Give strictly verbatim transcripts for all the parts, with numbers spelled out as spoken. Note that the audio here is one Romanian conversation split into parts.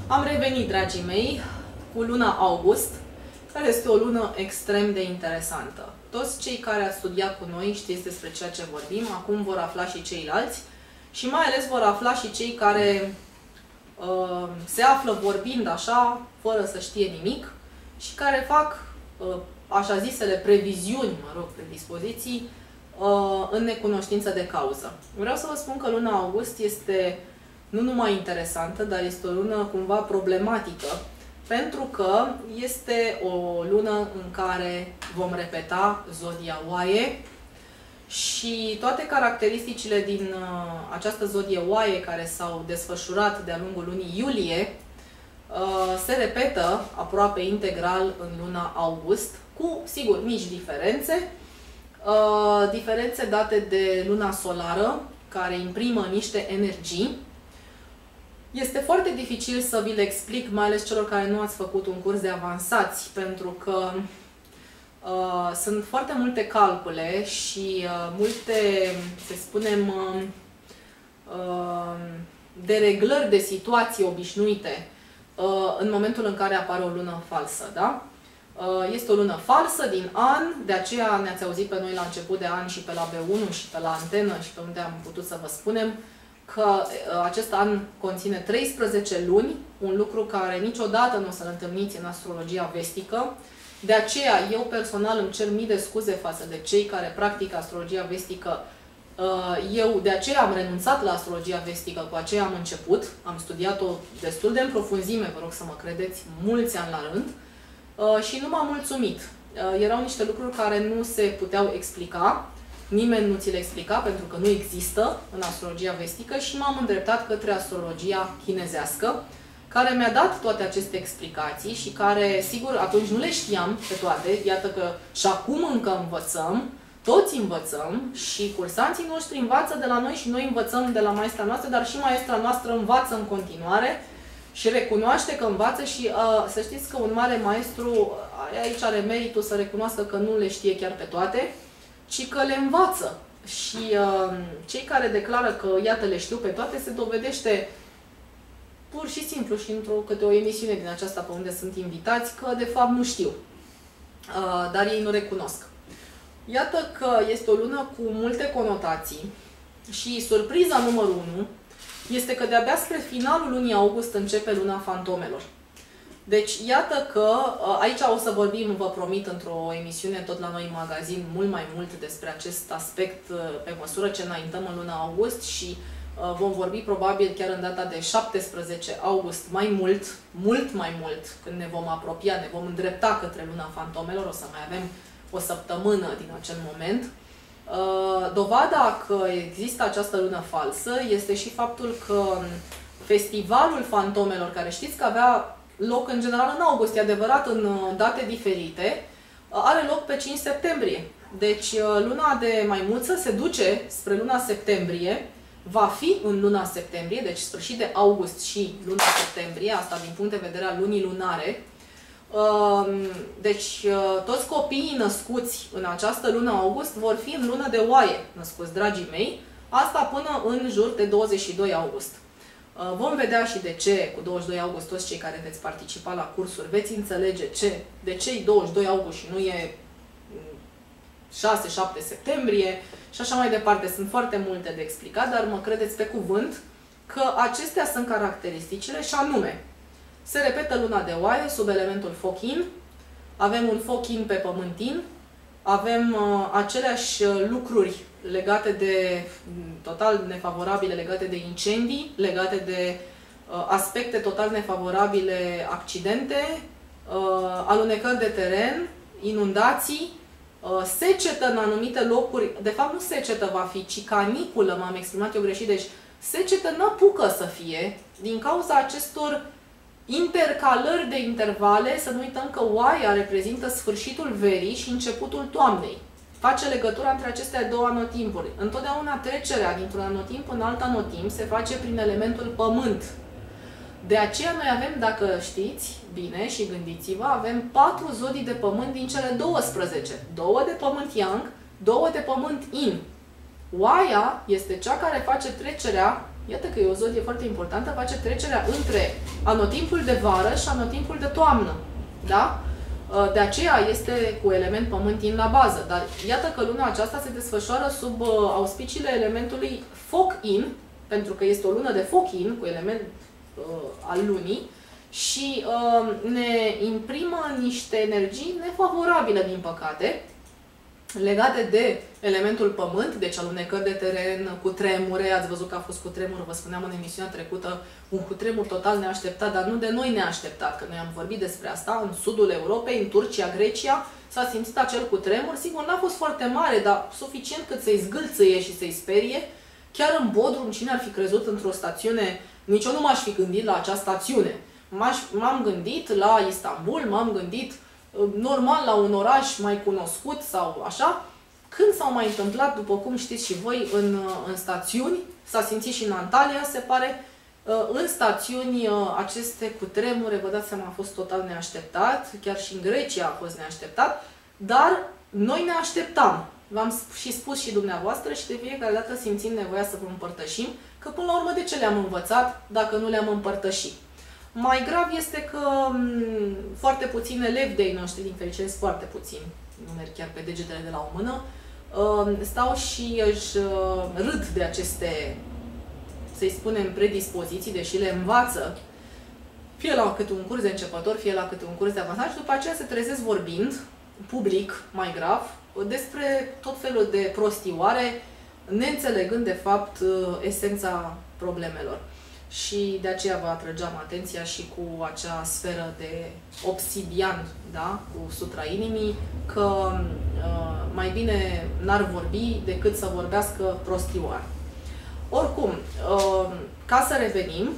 Am revenit, dragii mei, cu luna august, care este o lună extrem de interesantă. Toți cei care ați studiat cu noi știți despre ceea ce vorbim, acum vor afla și ceilalți și mai ales vor afla și cei care uh, se află vorbind așa, fără să știe nimic și care fac uh, așa zisele previziuni, mă rog, predispoziții, uh, în necunoștință de cauză. Vreau să vă spun că luna august este nu numai interesantă, dar este o lună cumva problematică, pentru că este o lună în care vom repeta zodia oaie și toate caracteristicile din uh, această zodie oaie care s-au desfășurat de-a lungul lunii iulie uh, se repetă aproape integral în luna august, cu, sigur, mici diferențe, uh, diferențe date de luna solară, care imprimă niște energii. Este foarte dificil să vi le explic, mai ales celor care nu ați făcut un curs de avansați, pentru că uh, sunt foarte multe calcule și uh, multe, să spunem, uh, uh, dereglări de situații obișnuite uh, în momentul în care apare o lună falsă, da? Uh, este o lună falsă din an, de aceea ne-ați auzit pe noi la început de an și pe la B unu și pe la antenă și pe unde am putut să vă spunem că acest an conține treisprezece luni, un lucru care niciodată nu o să-l întâlniți în astrologia vestică. De aceea, eu personal îmi cer mii de scuze față de cei care practică astrologia vestică. Eu de aceea am renunțat la astrologia vestică, cu aceea am început, am studiat-o destul de în profunzime, vă rog să mă credeți, mulți ani la rând, și nu m-am mulțumit. Erau niște lucruri care nu se puteau explica. Nimeni nu ți le explica pentru că nu există în astrologia vestică și m-am îndreptat către astrologia chinezească, care mi-a dat toate aceste explicații și care, sigur, atunci nu le știam pe toate. Iată că și acum încă învățăm, toți învățăm și cursanții noștri învață de la noi și noi învățăm de la maestra noastră, dar și maestra noastră învață în continuare și recunoaște că învață și uh, să știți că un mare maestru aici are meritul să recunoască că nu le știe chiar pe toate, ci că le învață. Și uh, cei care declară că, iată, le știu pe toate, se dovedește pur și simplu și într-o câte o emisiune din aceasta pe unde sunt invitați, că de fapt nu știu. Uh, dar ei nu recunosc. Iată că este o lună cu multe conotații și surpriza numărul unu este că de-abia spre finalul lunii august începe luna fantomelor. Deci, iată că aici o să vorbim, vă promit, într-o emisiune tot la noi în magazin, mult mai mult despre acest aspect pe măsură ce înaintăm în luna august și vom vorbi probabil chiar în data de șaptesprezece august mai mult, mult mai mult, când ne vom apropia, ne vom îndrepta către luna fantomelor, o să mai avem o săptămână din acel moment. Dovada că există această lună falsă este și faptul că festivalul fantomelor, care știți că avea loc în general în august, e adevărat, în date diferite, are loc pe cinci septembrie. Deci luna de maimuță se duce spre luna septembrie, va fi în luna septembrie, deci sfârșit de august și luna septembrie, asta din punct de vedere al lunii lunare. Deci toți copiii născuți în această lună august vor fi în lună de oaie născuți, dragii mei, asta până în jur de douăzeci și doi august. Vom vedea și de ce, cu douăzeci și doi august, toți cei care veți participa la cursuri, veți înțelege ce, de ce e douăzeci și doi august și nu e șase șapte septembrie și așa mai departe. Sunt foarte multe de explicat, dar mă credeți pe cuvânt că acestea sunt caracteristicile și anume, se repetă luna de oaie sub elementul foc-in, avem un foc-in pe pământ-in, avem uh, aceleași lucruri legate de, total nefavorabile, legate de incendii, legate de uh, aspecte total nefavorabile, accidente, uh, alunecări de teren, inundații, uh, secetă în anumite locuri, de fapt nu secetă va fi, ci caniculă, m-am exprimat eu greșit, deci secetă n-apucă să fie, din cauza acestor intercalări de intervale. Să nu uităm că oaia reprezintă sfârșitul verii și începutul toamnei. Face legătura între aceste două anotimpuri. Întotdeauna trecerea dintr-un anotimp în alt anotimp se face prin elementul pământ. De aceea noi avem, dacă știți bine și gândiți-vă, avem patru zodii de pământ din cele douăsprezece. Două de pământ yang, două de pământ yin. Oaia este cea care face trecerea, iată că e o zodie foarte importantă, face trecerea între anotimpul de vară și anotimpul de toamnă. Da? De aceea este cu element pământ in la bază. Dar iată că luna aceasta se desfășoară sub auspiciile elementului foc in, pentru că este o lună de foc in, cu element uh, al lunii, și uh, ne imprimă niște energii nefavorabile, din păcate, legate de elementul pământ, deci alunecări de teren, cu tremure. Ați văzut că a fost cu tremur, vă spuneam în emisiunea trecută, un cutremur total neașteptat, dar nu de noi neașteptat, că noi am vorbit despre asta în sudul Europei, în Turcia, Grecia, s-a simțit acel cutremur. Sigur, n-a fost foarte mare, dar suficient cât să-i zgâlțâie și să-i sperie. Chiar în Bodrum, cine ar fi crezut într-o stațiune, nici eu nu m-aș fi gândit la acea stațiune. M-am gândit la Istanbul, m-am gândit normal la un oraș mai cunoscut sau așa. Când s-au mai întâmplat, după cum știți și voi, în, în stațiuni, s-a simțit și în Antalya, se pare, în stațiuni aceste cutremure, vă dați seama, a fost total neașteptat, chiar și în Grecia a fost neașteptat, dar noi ne așteptam. V-am și spus și dumneavoastră și de fiecare dată simțim nevoia să vă împărtășim, că până la urmă de ce le-am învățat dacă nu le-am împărtășit? Mai grav este că m, foarte puțini elevi de-ai noștri, din fericire foarte puțini, nu merg chiar pe degetele de la o mână, uh, stau și își uh, râd de aceste, să-i spunem, predispoziții, deși le învață, fie la câte un curs de începător, fie la câte un curs de avansat, și după aceea se trezesc vorbind, public, mai grav, despre tot felul de prostioare, neînțelegând de fapt esența problemelor. Și de aceea vă atrăgeam atenția și cu acea sferă de obsidian, da? Cu sutra inimii, că uh, mai bine n-ar vorbi decât să vorbească prostioare. Oricum, uh, ca să revenim,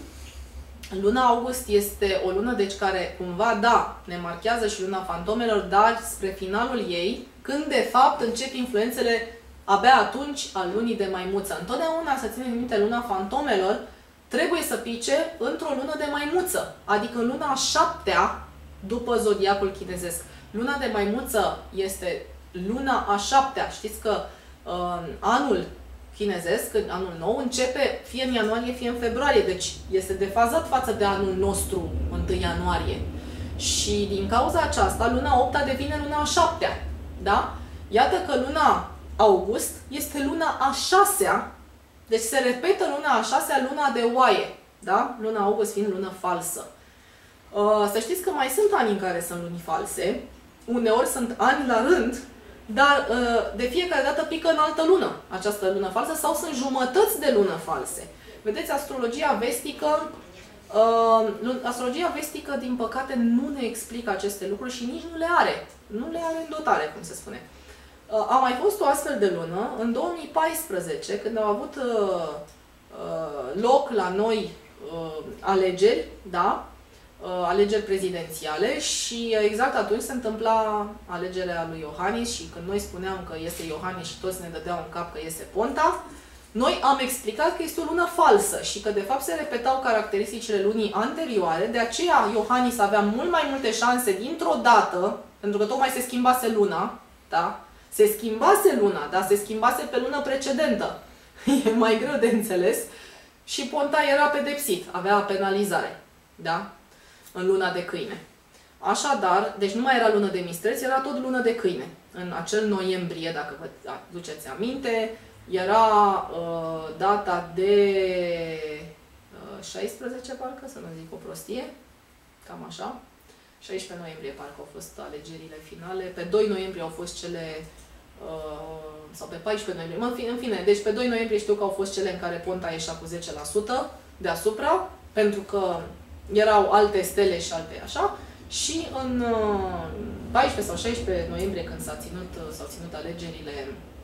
luna august este o lună, deci, care cumva, da, ne marchează și luna fantomelor, dar spre finalul ei, când de fapt încep influențele abia atunci al lunii de maimuță. Întotdeauna, să țineți minte, luna fantomelor trebuie să pice într-o lună de maimuță, adică în luna a șaptea după zodiacul chinezesc. Luna de maimuță este luna a șaptea. Știți că uh, anul chinezesc, anul nou, începe fie în ianuarie, fie în februarie, deci este defazat față de anul nostru, întâi ianuarie. Și din cauza aceasta, luna a opta devine luna a șaptea. Da? Iată că luna august este luna a șasea, deci se repetă luna a șasea, luna de oaie. Da? Luna august fiind lună falsă. Uh, să știți că mai sunt ani în care sunt luni false, uneori sunt ani la rând, dar uh, de fiecare dată pică în altă lună această lună falsă sau sunt jumătăți de lună false. Vedeți, astrologia vestică, uh, astrologia vestică, din păcate, nu ne explică aceste lucruri și nici nu le are. Nu le are în dotare, cum se spune. Uh, a mai fost o astfel de lună în două mii paisprezece, când au avut uh, uh, loc la noi uh, alegeri, da? Uh, alegeri prezidențiale, și exact atunci se întâmpla alegerea lui Iohannis și când noi spuneam că este Iohannis și toți ne dădeau în cap că este Ponta, noi am explicat că este o lună falsă și că de fapt se repetau caracteristicile lunii anterioare, de aceea Iohannis avea mult mai multe șanse dintr-o dată, pentru că tocmai se schimbase luna, da? Se schimbase luna, da? Se schimbase pe lună precedentă. E mai greu de înțeles. Și Ponta era pedepsit, avea penalizare, da? În luna de câine. Așadar, deci nu mai era lună de mistreț, era tot lună de câine. În acel noiembrie, dacă vă aduceți aminte, era uh, data de uh, șaisprezece, parcă, să nu zic o prostie, cam așa. șaisprezece noiembrie, parcă au fost alegerile finale. Pe doi noiembrie au fost cele, uh, sau pe paisprezece noiembrie, în fine, în fine, deci pe doi noiembrie știu că au fost cele în care Ponta ieșea cu zece la sută deasupra, pentru că erau alte stele și alte așa, și în paisprezece sau șaisprezece noiembrie, când s-a ținut, s-au ținut alegerile,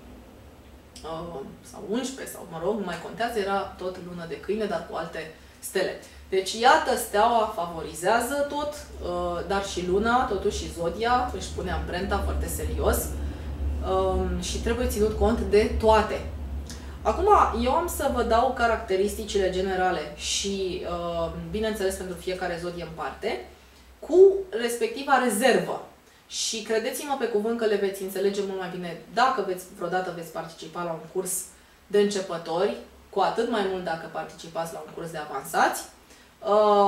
sau unsprezece, sau mă rog, nu mai contează, era tot lună de câine, dar cu alte stele. Deci, iată, steaua favorizează tot, dar și luna, totuși și zodia, își pune amprenta foarte serios și trebuie ținut cont de toate. Acum, eu am să vă dau caracteristicile generale și, bineînțeles, pentru fiecare zodie în parte, cu respectiva rezervă. Și credeți-mă pe cuvânt că le veți înțelege mult mai bine dacă veți, vreodată veți participa la un curs de începători, cu atât mai mult dacă participați la un curs de avansați.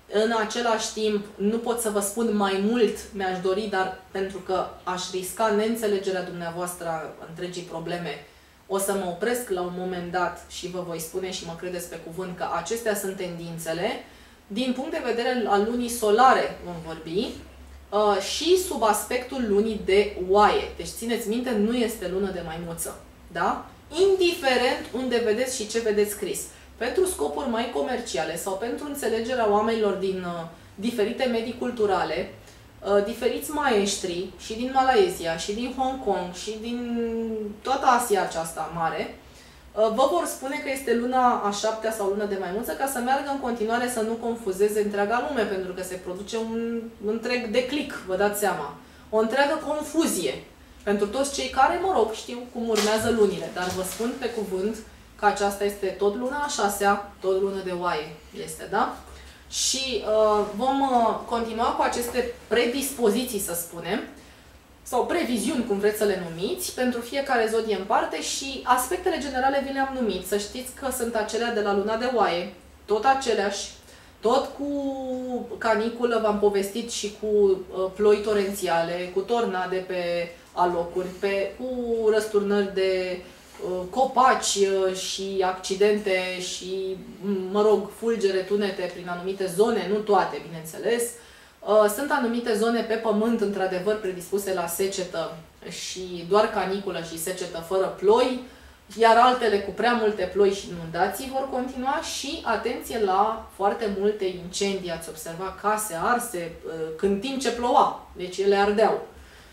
În același timp, nu pot să vă spun mai mult, mi-aș dori, dar pentru că aș risca neînțelegerea dumneavoastră a întregii probleme, o să mă opresc la un moment dat și vă voi spune și mă credeți pe cuvânt că acestea sunt tendințele. Din punct de vedere al lunii solare vom vorbi și sub aspectul lunii de oaie. Deci țineți minte, nu este lună de maimuță. Da? Indiferent unde vedeți și ce vedeți scris. Pentru scopuri mai comerciale sau pentru înțelegerea oamenilor din uh, diferite medii culturale, uh, diferiți maestri și din Malaysia, și din Hong Kong, și din toată Asia aceasta mare, uh, vă vor spune că este luna a șaptea sau luna de maimuță, ca să meargă în continuare să nu confuzeze întreaga lume, pentru că se produce un întreg declic, vă dați seama. O întreagă confuzie pentru toți cei care, mă rog, știu cum urmează lunile, dar vă spun pe cuvânt că aceasta este tot luna a șasea, tot lună de oaie este, da? Și uh, vom uh, continua cu aceste predispoziții, să spunem, sau previziuni, cum vreți să le numiți, pentru fiecare zodie în parte și aspectele generale vi le-am numit. Să știți că sunt acelea de la luna de oaie, tot aceleași, tot cu caniculă, v-am povestit, și cu uh, ploi torențiale, cu tornade pe alocuri, pe, cu răsturnări de copaci și accidente și, mă rog, fulgere, tunete prin anumite zone, nu toate, bineînțeles. Sunt anumite zone pe pământ, într-adevăr, predispuse la secetă și doar caniculă și secetă fără ploi, iar altele cu prea multe ploi și inundații vor continua și atenție la foarte multe incendii. Ați observat case arse când timp ce ploua, deci ele ardeau.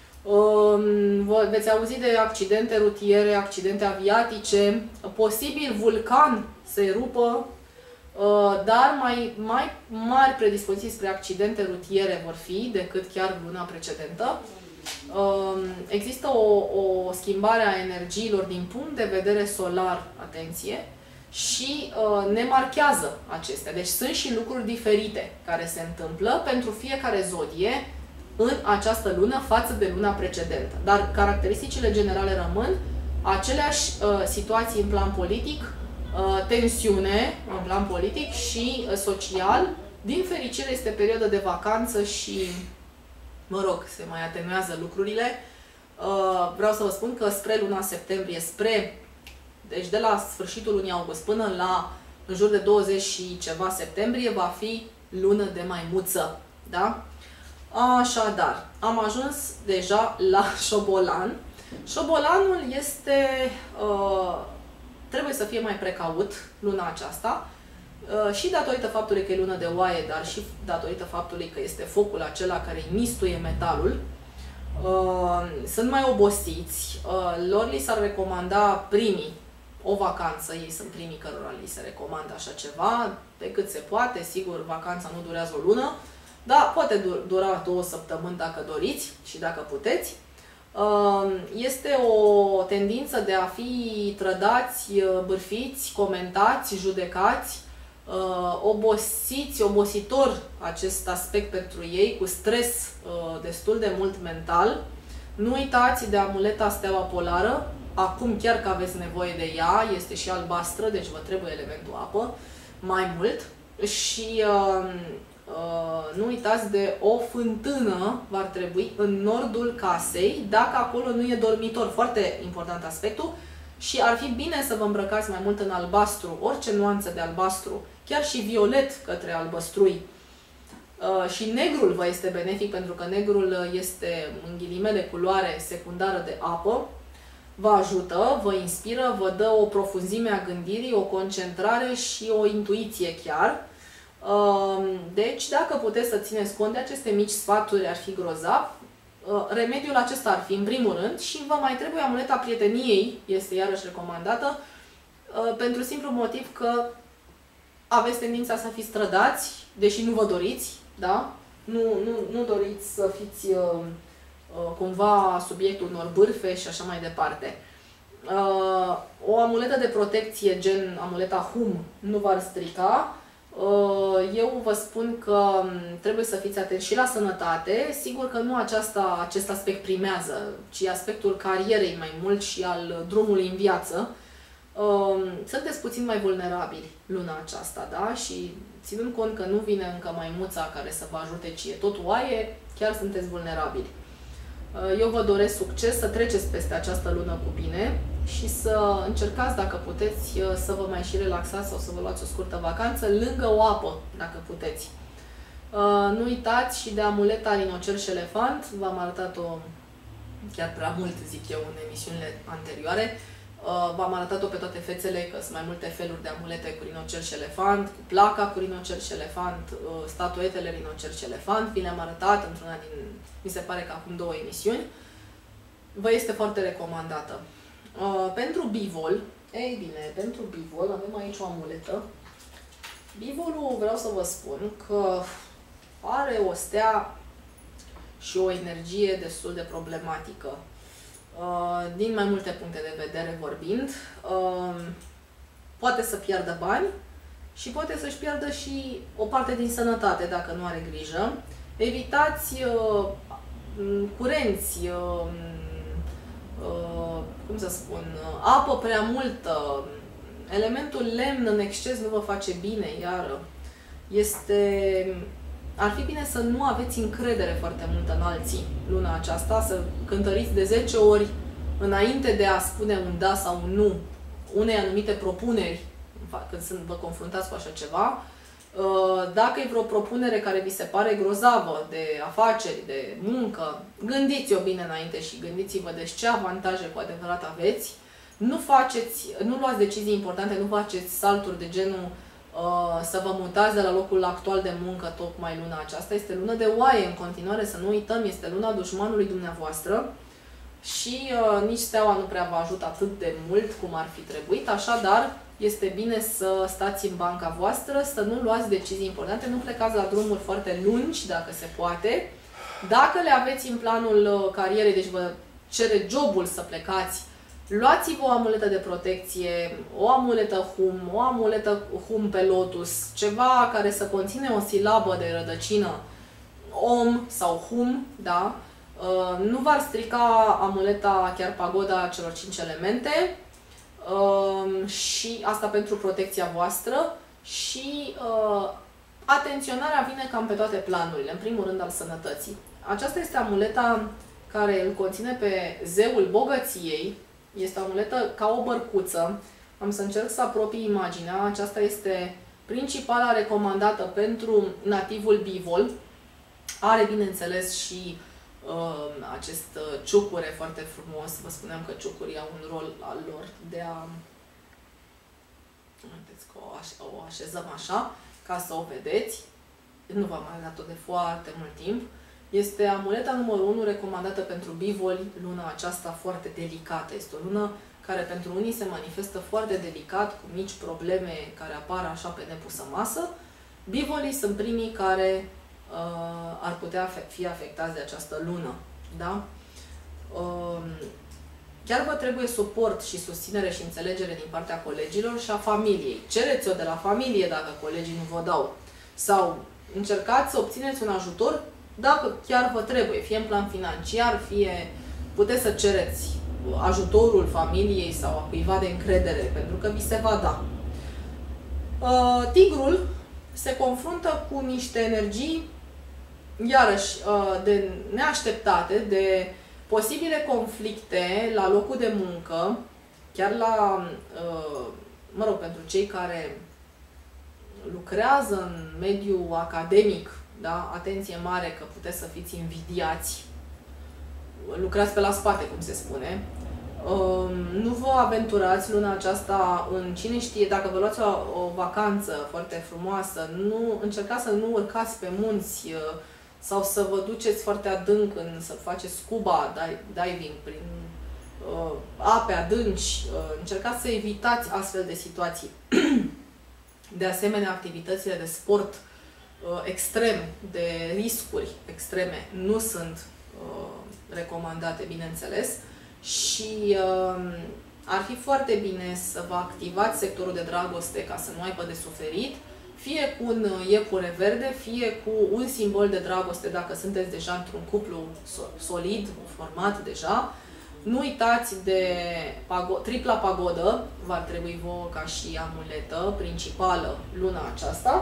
Veți auzi de accidente rutiere, accidente aviatice, posibil vulcan se erupă, dar mai, mai mari predispoziții spre accidente rutiere vor fi decât chiar luna precedentă. Există o, o schimbare a energiilor din punct de vedere solar, atenție, și ne marchează acestea. Deci sunt și lucruri diferite care se întâmplă pentru fiecare zodie în această lună față de luna precedentă. Dar caracteristicile generale rămân aceleași uh, situații în plan politic, uh, tensiune în plan politic și uh, social. Din fericire este perioada de vacanță și, mă rog, se mai atenuează lucrurile. Uh, vreau să vă spun că spre luna septembrie, spre, deci de la sfârșitul lunii august până la în jur de douăzeci și ceva septembrie, va fi lună de maimuță. Da? Așadar, am ajuns deja la șobolan. Șobolanul este, uh, trebuie să fie mai precaut luna aceasta uh, și datorită faptului că e lună de oaie, dar și datorită faptului că este focul acela care îi mistuie metalul. Uh, sunt mai obosiți, uh, lor li s-ar recomanda primii o vacanță, ei sunt primii cărora li se recomandă așa ceva, pe cât se poate, sigur, vacanța nu durează o lună, da, poate dura două săptămâni dacă doriți și dacă puteți. Este o tendință de a fi trădați, bârfiți, comentați, judecați, obosiți, obositor acest aspect pentru ei, cu stres destul de mult mental. Nu uitați de amuleta steaua polară, acum chiar că aveți nevoie de ea, este și albastră, deci vă trebuie elementul apă mai mult. Și Uh, nu uitați de o fântână, v-ar trebui, în nordul casei, dacă acolo nu e dormitor. Foarte important aspectul. Și ar fi bine să vă îmbrăcați mai mult în albastru, orice nuanță de albastru, chiar și violet către albăstrui. Uh, și negrul vă este benefic, pentru că negrul este, în ghilimele, culoare secundară de apă. Vă ajută, vă inspiră, vă dă o profunzime a gândirii, o concentrare și o intuiție chiar. Deci, dacă puteți să țineți cont de aceste mici sfaturi, ar fi grozav. Remediul acesta ar fi, în primul rând, și vă mai trebuie amuleta prieteniei, este iarăși recomandată, pentru simplu motiv că aveți tendința să fiți trădați, deși nu vă doriți, da? Nu, nu, nu doriți să fiți cumva subiectul unor bârfe și așa mai departe. O amuletă de protecție, gen amuleta Hum, nu v-ar strica. Eu vă spun că trebuie să fiți atenți și la sănătate. Sigur că nu aceasta, acest aspect primează, ci aspectul carierei mai mult și al drumului în viață. Sunteți puțin mai vulnerabili luna aceasta, da? Și ținând cont că nu vine încă maimuța care să vă ajute, ci e tot oaie, chiar sunteți vulnerabili. Eu vă doresc succes, să treceți peste această lună cu bine și să încercați, dacă puteți, să vă mai și relaxați sau să vă luați o scurtă vacanță lângă o apă, dacă puteți. Nu uitați și de amuleta Rinocel și Elefant, v-am arătat-o chiar prea mult, zic eu, în emisiunile anterioare. V-am arătat-o pe toate fețele, că sunt mai multe feluri de amulete cu Rinocel și Elefant, cu placa cu Rinocel și Elefant, statuetele Rinocel și Elefant, vi le-am arătat într-una din, mi se pare că acum două emisiuni. Vă este foarte recomandată. Pentru bivol, ei bine, pentru bivol avem aici o amuletă. Bivolul, vreau să vă spun că are o stea și o energie destul de problematică. Din mai multe puncte de vedere vorbind, poate să piardă bani și poate să-și piardă și o parte din sănătate dacă nu are grijă. Evitați curenți, cum să spun, apă prea multă, elementul lemn în exces nu vă face bine, iară. Este... Ar fi bine să nu aveți încredere foarte mult în alții luna aceasta, să cântăriți de zece ori înainte de a spune un da sau un nu unei anumite propuneri, când sunt, vă confruntați cu așa ceva. Dacă e vreo propunere care vi se pare grozavă de afaceri, de muncă, gândiți-o bine înainte și gândiți-vă de ce avantaje cu adevărat aveți. Nu faceți, nu luați decizii importante, nu faceți salturi de genul uh, să vă mutați de la locul actual de muncă tocmai luna aceasta. Este lună de oaie în continuare, să nu uităm, este luna dușmanului dumneavoastră și uh, nici steaua nu prea vă ajută atât de mult cum ar fi trebuit, așadar este bine să stați în banca voastră, să nu luați decizii importante, nu plecați la drumuri foarte lungi, dacă se poate. Dacă le aveți în planul carierei, deci vă cere jobul să plecați, luați-vă o amuletă de protecție, o amuletă hum, o amuletă hum pe lotus, ceva care să conține o silabă de rădăcină, om sau hum, da? Nu v-ar strica amuleta chiar pagoda celor cinci elemente, și asta pentru protecția voastră și atenționarea vine cam pe toate planurile, în primul rând al sănătății. Aceasta este amuleta care îl conține pe zeul bogăției. Este o amuletă ca o bărcuță. Am să încerc să apropii imaginea. Aceasta este principala recomandată pentru nativul bivol. Are, bineînțeles, și uh, acest ciucure foarte frumos. Vă spuneam că ciucurii au un rol al lor de a... Haideți că o, aș o așezăm așa, ca să o vedeți. Nu v-am mai dat-o de foarte mult timp. Este amuleta numărul unu recomandată pentru bivoli, luna aceasta foarte delicată. Este o lună care pentru unii se manifestă foarte delicat, cu mici probleme care apar așa pe nepusă masă. Bivolii sunt primii care uh, ar putea fi afectați de această lună. Da? Uh, chiar vă trebuie suport și susținere și înțelegere din partea colegilor și a familiei. Cereți-o de la familie dacă colegii nu vă dau. Sau încercați să obțineți un ajutor dacă chiar vă trebuie, fie în plan financiar, fie puteți să cereți ajutorul familiei sau a cuiva de încredere, pentru că vi se va da. Tigrul se confruntă cu niște energii, iarăși, de neașteptate, de posibile conflicte la locul de muncă, chiar la, mă rog, pentru cei care lucrează în mediul academic, da? Atenție mare că puteți să fiți invidiați, lucrați pe la spate, cum se spune. Nu vă aventurați luna aceasta în cine știe, dacă vă luați o, o vacanță foarte frumoasă, nu, încercați să nu urcați pe munți sau să vă duceți foarte adânc, în, să faceți scuba diving prin uh, ape adânci, uh, încercați să evitați astfel de situații. De asemenea, activitățile de sport uh, extrem, de riscuri extreme, nu sunt uh, recomandate, bineînțeles, și uh, ar fi foarte bine să vă activați sectorul de dragoste ca să nu aibă de suferit, fie cu un iepure verde, fie cu un simbol de dragoste dacă sunteți deja într-un cuplu solid, format deja. Nu uitați de pago tripla pagodă, v-ar trebui vouă ca și amuletă principală luna aceasta.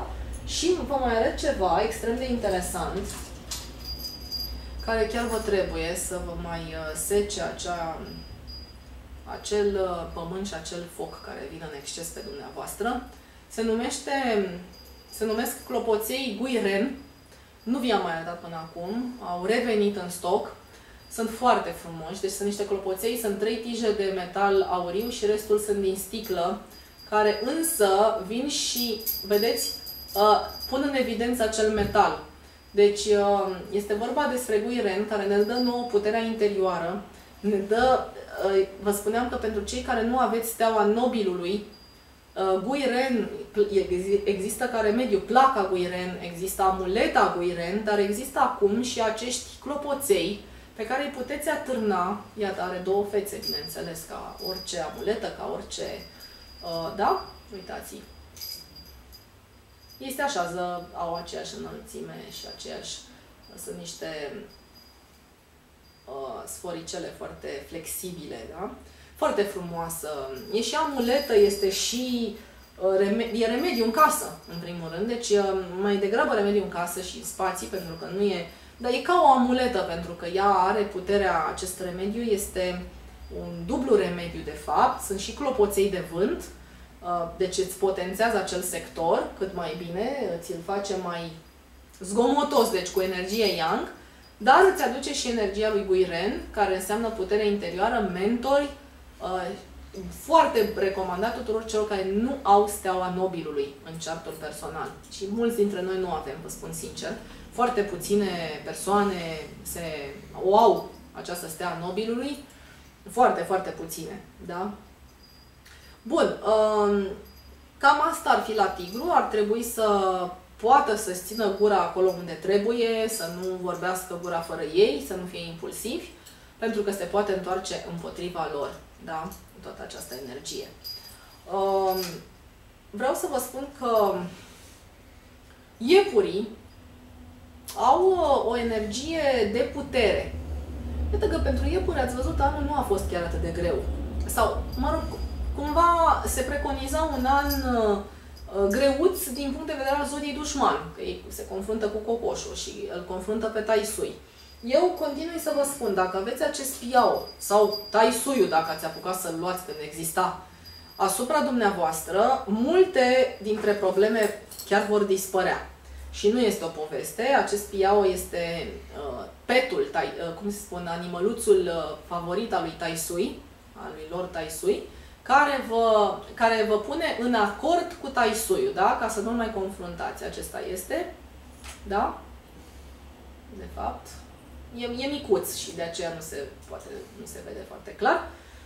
Și vă mai arăt ceva extrem de interesant, care chiar vă trebuie să vă mai sece acea, acel pământ și acel foc care vine în exces pe dumneavoastră. Se numește, se numesc clopoței guiren. Nu vi-am mai arătat până acum, au revenit în stoc. Sunt foarte frumoși, deci sunt niște clopoței, sunt trei tije de metal auriu și restul sunt din sticlă, care însă vin și, vedeți, pun în evidență acel metal. Deci este vorba despre guiren care ne dă nouă puterea interioară, ne dă, vă spuneam că pentru cei care nu aveți steaua nobilului, guiren, există ca remediu placa guiren, există amuleta guiren, dar există acum și acești clopoței pe care îi puteți atârna. Iată, are două fețe, bineînțeles, ca orice amuletă, ca orice... Da? Uitați-i. Ei se așează, au aceeași înălțime și aceeași... Sunt niște uh, sforicele foarte flexibile, da? Foarte frumoasă. E și amuletă, este și uh, e remediu în casă, în primul rând. Deci uh, mai degrabă remediu în casă și în spații, pentru că nu e... Dar e ca o amuletă, pentru că ea are puterea, acest remediu este un dublu remediu, de fapt. Sunt și clopoței de vânt, deci îți potențează acel sector cât mai bine, ți-l face mai zgomotos, deci cu energie yang, dar îți aduce și energia lui guiren, care înseamnă putere interioară, mentori, foarte recomandat tuturor celor care nu au steaua nobilului în chartul personal. Și mulți dintre noi nu avem, vă spun sincer. Foarte puține persoane se, o au această stea nobilului. Foarte, foarte puține. Da? Bun. Cam asta ar fi la tigru. Ar trebui să poată să-și țină gura acolo unde trebuie, să nu vorbească gura fără ei, să nu fie impulsivi, pentru că se poate întoarce împotriva lor. Da? Toată această energie. Vreau să vă spun că iepurii au o energie de putere. Iată că pentru iepuri, ați văzut, anul nu a fost chiar atât de greu. Sau, mă rog, cumva se preconiza un an uh, greuț din punct de vedere al zodiei dușman, că ei se confruntă cu cocoșul și îl confruntă pe taisui. Eu continui să vă spun, dacă aveți acest piau sau taisuiul, dacă ați apucat să-l luați când exista, asupra dumneavoastră, multe dintre probleme chiar vor dispărea. Și nu este o poveste, acest piau este uh, petul, tai, uh, cum se spune, animăluțul uh, favorit al lui taisui, al lui lor taisui, care vă, care vă pune în acord cu taisuiul, da? Ca să nu mai confruntați. Acesta este, da? De fapt, e, e micuț și de aceea nu se, poate, nu se vede foarte clar.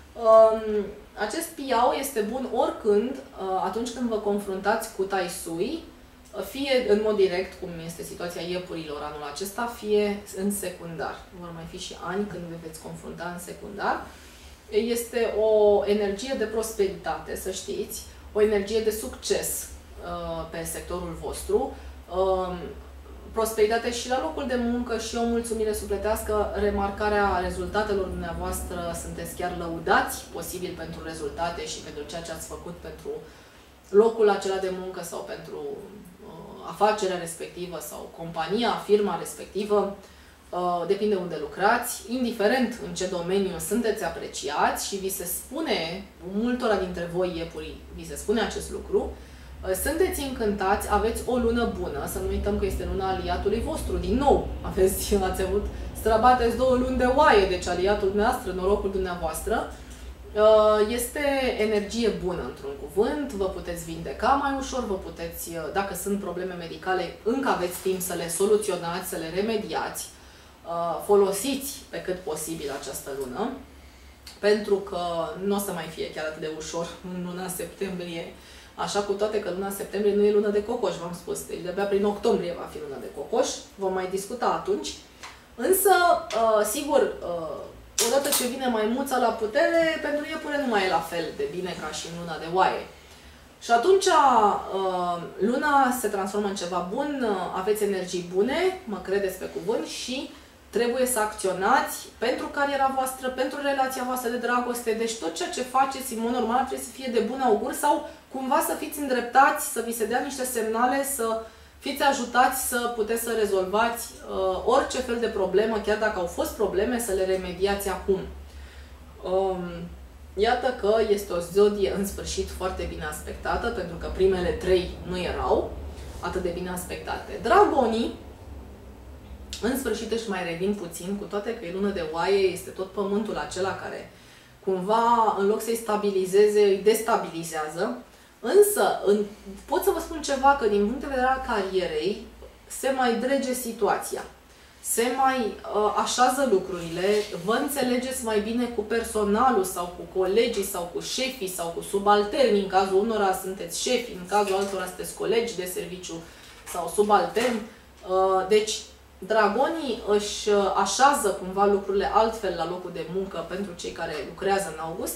Um, acest piau este bun oricând, uh, atunci când vă confruntați cu taisui, fie în mod direct, cum este situația iepurilor anul acesta, fie în secundar. Vor mai fi și ani când vă veți confrunta în secundar. Este o energie de prosperitate, să știți, o energie de succes uh, pe sectorul vostru, uh, prosperitate și la locul de muncă și o mulțumire sufletească, remarcarea rezultatelor dumneavoastră, sunteți chiar lăudați, posibil pentru rezultate și pentru ceea ce ați făcut pentru locul acela de muncă sau pentru uh, afacerea respectivă sau compania, firma respectivă. Uh, depinde unde lucrați, indiferent în ce domeniu sunteți apreciați și vi se spune, multora dintre voi iepuri, vi se spune acest lucru, uh, sunteți încântați, aveți o lună bună, să nu uităm că este luna aliatului vostru, din nou, aveți, ați avut, străbateți două luni de oaie, deci aliatul dumneavoastră, norocul dumneavoastră, uh, este energie bună, într-un cuvânt, vă puteți vindeca mai ușor, vă puteți, uh, dacă sunt probleme medicale, încă aveți timp să le soluționați, să le remediați. Folosiți pe cât posibil această lună, pentru că nu o să mai fie chiar atât de ușor în luna septembrie, așa cu toate că luna septembrie nu e lună de cocoș, v-am spus, deci de-abia prin octombrie va fi luna de cocoș, vom mai discuta atunci, însă, sigur, odată ce vine maimuța la putere, pentru iepure nu mai e la fel de bine ca și în luna de oaie. Și atunci luna se transformă în ceva bun, aveți energii bune, mă credeți pe cuvânt, și trebuie să acționați pentru cariera voastră, pentru relația voastră de dragoste. Deci tot ceea ce faceți, în mod normal, trebuie să fie de bun augur sau cumva să fiți îndreptați, să vi se dea niște semnale să fiți ajutați să puteți să rezolvați uh, orice fel de problemă, chiar dacă au fost probleme, să le remediați acum. Um, iată că este o zodie în sfârșit foarte bine aspectată, pentru că primele trei nu erau atât de bine aspectate. Dragonii, în sfârșit, își mai revin puțin, cu toate că e lună de oaie, este tot pământul acela care cumva, în loc să-i stabilizeze, îi destabilizează. Însă, în, pot să vă spun ceva, că din punct de vedere al carierei, se mai drege situația. Se mai uh, așează lucrurile, vă înțelegeți mai bine cu personalul sau cu colegii sau cu șefii sau cu subalterni. În cazul unora sunteți șefi, în cazul altora sunteți colegi de serviciu sau subalterni. Uh, deci, dragonii își așează cumva lucrurile altfel la locul de muncă pentru cei care lucrează în august.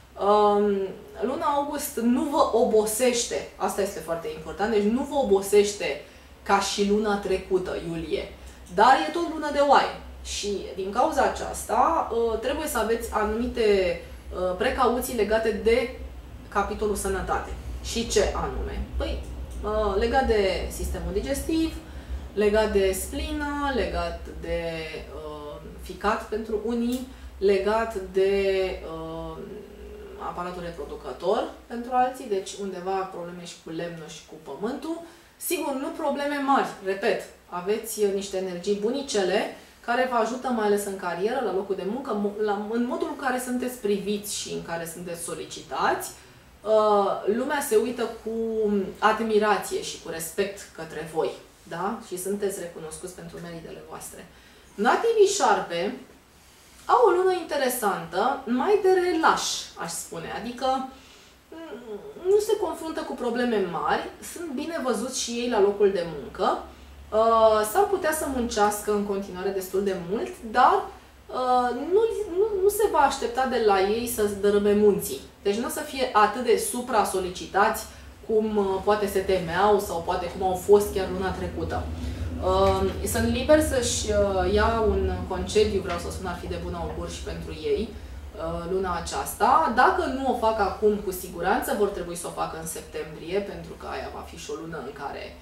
Luna august nu vă obosește, asta este foarte important, deci nu vă obosește ca și luna trecută, iulie, dar e tot lună de oaie. Și din cauza aceasta trebuie să aveți anumite precauții legate de capitolul sănătate. Și ce anume? Păi, legat de sistemul digestiv, legat de splină, legat de uh, ficat pentru unii, legat de uh, aparatul reproducător pentru alții, deci undeva probleme și cu lemnul și cu pământul. Sigur, nu probleme mari, repet, aveți niște energii bunicele care vă ajută mai ales în carieră, la locul de muncă, la, în modul în care sunteți priviți și în care sunteți solicitați. Uh, lumea se uită cu admirație și cu respect către voi. Da? Și sunteți recunoscuți pentru meritele voastre. Nativii șarpe au o lună interesantă, mai de relaș, aș spune. Adică nu se confruntă cu probleme mari, sunt bine văzuți și ei la locul de muncă. S-ar putea să muncească în continuare destul de mult, dar nu, nu, nu se va aștepta de la ei să dărâme munții. Deci nu o să fie atât de supra-solicitați cum poate se temeau sau poate cum au fost chiar luna trecută. Sunt liberi să-și ia un concediu, vreau să spun, ar fi de bun augur și pentru ei luna aceasta. Dacă nu o fac acum, cu siguranță vor trebui să o facă în septembrie, pentru că aia va fi și o lună în care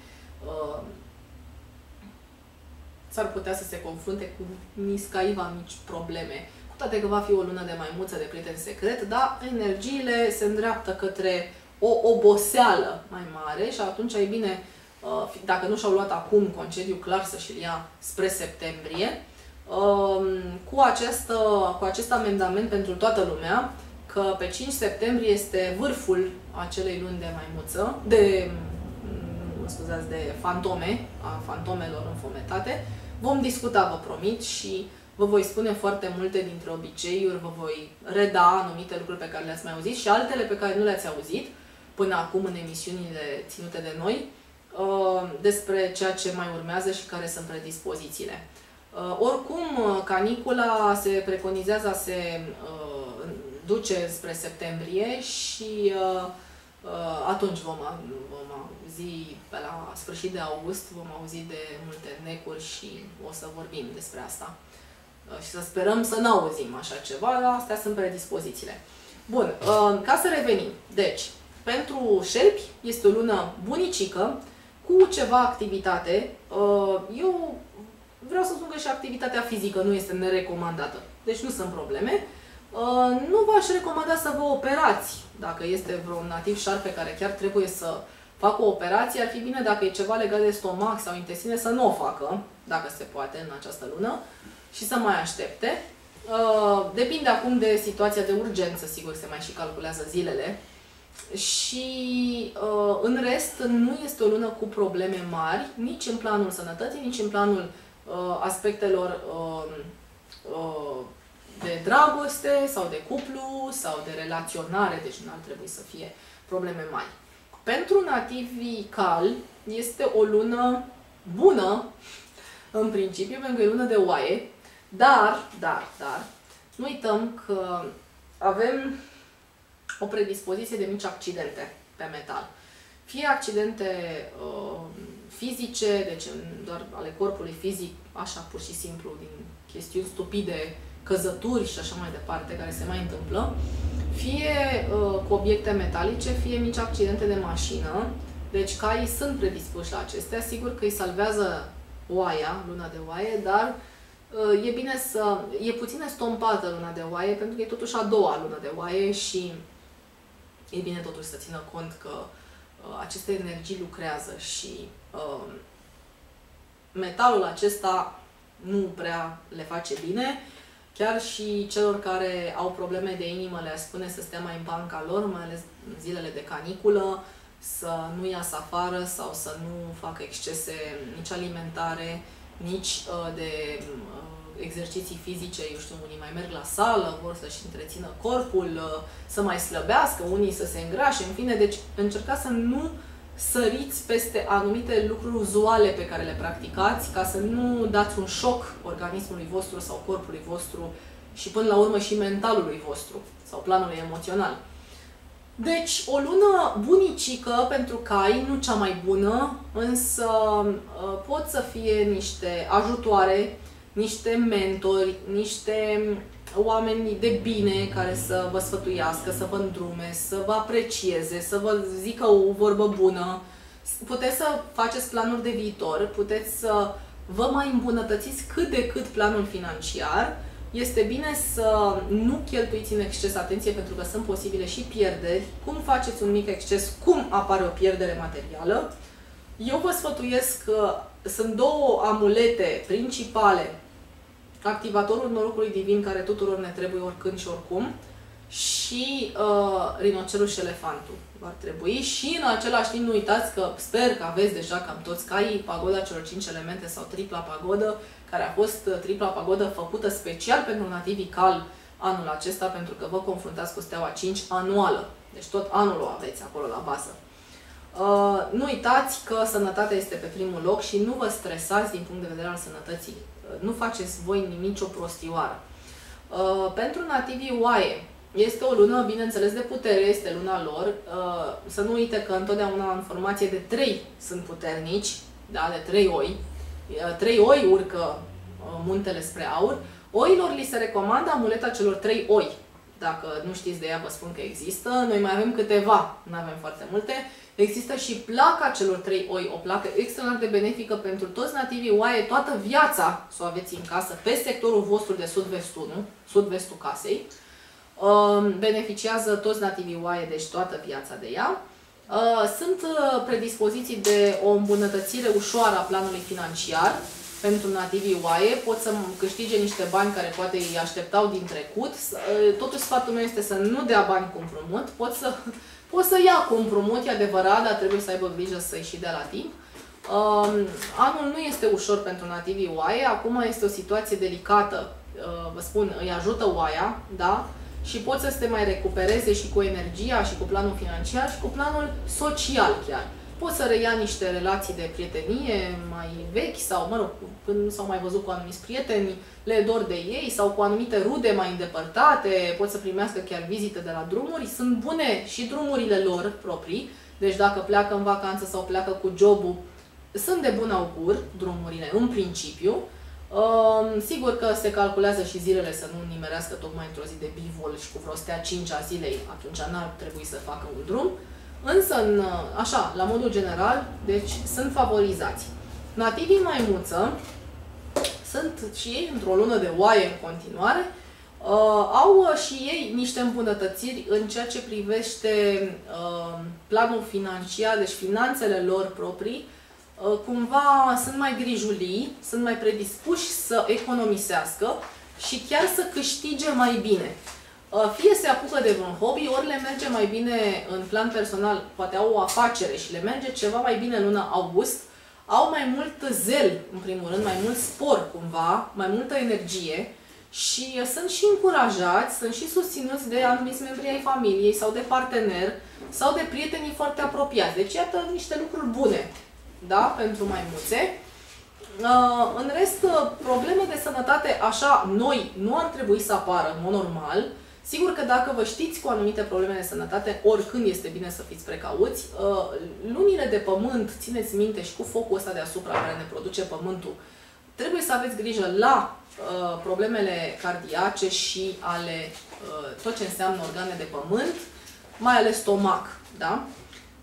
s-ar putea să se confrunte cu niscaiva mici probleme. Cu toate că va fi o lună de maimuță, de prieten secret, dar energiile se îndreaptă către o oboseală mai mare și atunci e bine, dacă nu și-au luat acum concediu, clar să și-l ia spre septembrie, cu acest, cu acest amendament pentru toată lumea, că pe cinci septembrie este vârful acelei luni de maimuță, de, mă scuzați, de fantome, a fantomelor înfometate. Vom discuta, vă promit, și vă voi spune foarte multe dintre obiceiuri, vă voi reda anumite lucruri pe care le-ați mai auzit și altele pe care nu le-ați auzit până acum în emisiunile ținute de noi, despre ceea ce mai urmează și care sunt predispozițiile. Oricum, canicula se preconizează a se duce spre septembrie și atunci vom, vom auzi, pe la sfârșit de august, vom auzi de multe necuri și o să vorbim despre asta. Și să sperăm să n-auzim așa ceva, dar astea sunt predispozițiile. Bun, ca să revenim. Deci, pentru șerpi este o lună bunicică, cu ceva activitate. Eu vreau să spun că și activitatea fizică nu este nerecomandată. Deci nu sunt probleme. Nu v-aș recomanda să vă operați. Dacă este vreun nativ șarpe care chiar trebuie să facă o operație, ar fi bine, dacă e ceva legat de stomac sau intestine, să nu o facă, dacă se poate, în această lună, și să mai aștepte. Depinde acum de situația de urgență, sigur, se mai și calculează zilele. Și în rest, nu este o lună cu probleme mari, nici în planul sănătății, nici în planul aspectelor de dragoste sau de cuplu sau de relaționare, deci nu ar trebui să fie probleme mari. Pentru nativii cal este o lună bună, în principiu, pentru că e lună de oaie, dar, dar, dar, nu uităm că avem o predispoziție de mici accidente pe metal. Fie accidente uh, fizice, deci doar ale corpului fizic, așa pur și simplu, din chestiuni stupide, căzături și așa mai departe, care se mai întâmplă, fie uh, cu obiecte metalice, fie mici accidente de mașină, Deci caii sunt predispuși la acestea. Sigur că îi salvează oaia, luna de oaie, dar e bine să... e puțin estompată luna de oaie, pentru că e totuși a doua lună de oaie și e bine totuși să țină cont că uh, aceste energii lucrează și uh, metalul acesta nu prea le face bine. Chiar și celor care au probleme de inimă le-aș spune să stea mai în banca lor, mai ales în zilele de caniculă, să nu iasă afară sau să nu facă excese nici alimentare, nici uh, de uh, exerciții fizice. Eu știu, unii mai merg la sală, vor să-și întrețină corpul, uh, să mai slăbească, unii să se îngrașe, în fine, deci încercați să nu săriți peste anumite lucruri uzuale pe care le practicați, ca să nu dați un șoc organismului vostru sau corpului vostru și până la urmă și mentalului vostru sau planului emoțional. Deci, o lună bunicică pentru cai, nu cea mai bună, însă pot să fie niște ajutoare, niște mentori, niște oameni de bine care să vă sfătuiască, să vă îndrume, să vă aprecieze, să vă zică o vorbă bună. Puteți să faceți planuri de viitor, puteți să vă mai îmbunătățiți cât de cât planul financiar. Este bine să nu cheltuiți în exces, atenție, pentru că sunt posibile și pierderi. Cum faceți un mic exces, cum apare o pierdere materială? Eu vă sfătuiesc că sunt două amulete principale. Activatorul norocului divin, care tuturor ne trebuie oricând și oricum, și uh, rinocerul și elefantul ar trebui. Și în același timp nu uitați că sper că aveți deja cam toți caii pagoda celor cinci elemente sau tripla pagodă, care a fost tripla pagodă făcută special pentru nativii cal anul acesta, pentru că vă confruntați cu steaua cinci anuală. Deci tot anul o aveți acolo la bază. Uh, nu uitați că sănătatea este pe primul loc și nu vă stresați din punct de vedere al sănătății. Uh, nu faceți voi nicio prostioară. Uh, pentru nativii oaie este o lună, bineînțeles, de putere, este luna lor. Uh, să nu uite că întotdeauna în formație de trei sunt puternici, da, de trei oi. Uh, trei oi urcă uh, muntele spre aur. Oilor li se recomandă amuleta celor trei oi. Dacă nu știți de ea, vă spun că există. Noi mai avem câteva, nu avem foarte multe. Există și placa celor trei oi, o placă extraordinar de benefică pentru toți nativii oaie, toată viața să o aveți în casă, pe sectorul vostru de sud-vest unu, sud-vestul casei. Beneficiază toți nativii oaie, deci toată viața de ea. Sunt predispoziții de o îmbunătățire ușoară a planului financiar pentru nativii oaie. Pot să câștige niște bani care poate îi așteptau din trecut. Totuși, sfatul meu este să nu dea bani cu împrumut. Pot să, pot să ia cu împrumut, e adevărat, dar trebuie să aibă grijă să-i și dea la timp. Anul nu este ușor pentru nativii oaie. Acum este o situație delicată. Vă spun, îi ajută oaia, da? Și pot să se mai recupereze și cu energia, și cu planul financiar, și cu planul social chiar. Pot să reia niște relații de prietenie mai vechi sau, mă rog, când s-au mai văzut cu anumiți prieteni, le dor de ei, sau cu anumite rude mai îndepărtate, pot să primească chiar vizite de la drumuri. Sunt bune și drumurile lor proprii, deci dacă pleacă în vacanță sau pleacă cu jobul, sunt de bun augur drumurile, în principiu. Uh, sigur că se calculează și zilele să nu nimerească tocmai într-o zi de bivol și cu vreo stea cinci a zilei, atunci n-ar trebui să facă un drum. Însă, în, așa, la modul general, deci sunt favorizați. Nativii maimuță sunt și ei într-o lună de oaie în continuare, uh, au și ei niște îmbunătățiri în ceea ce privește uh, planul financiar, deci finanțele lor proprii. Cumva sunt mai grijulii, sunt mai predispuși să economisească și chiar să câștige mai bine. Fie se apucă de vreun hobby, ori le merge mai bine în plan personal, poate au o afacere și le merge ceva mai bine în luna august, au mai mult zel, în primul rând, mai mult spor cumva, mai multă energie și sunt și încurajați, sunt și susținuți de anumiți membri ai familiei sau de partener sau de prietenii foarte apropiați. Deci iată niște lucruri bune. Da? Pentru maimuțe. În rest, probleme de sănătate așa noi nu ar trebui să apară în mod normal. Sigur că dacă vă știți cu anumite probleme de sănătate, oricând este bine să fiți precauți. Lunile de pământ, țineți minte, și cu focul ăsta deasupra care ne produce pământul, trebuie să aveți grijă la problemele cardiace și ale tot ce înseamnă organe de pământ, mai ales stomac. Da?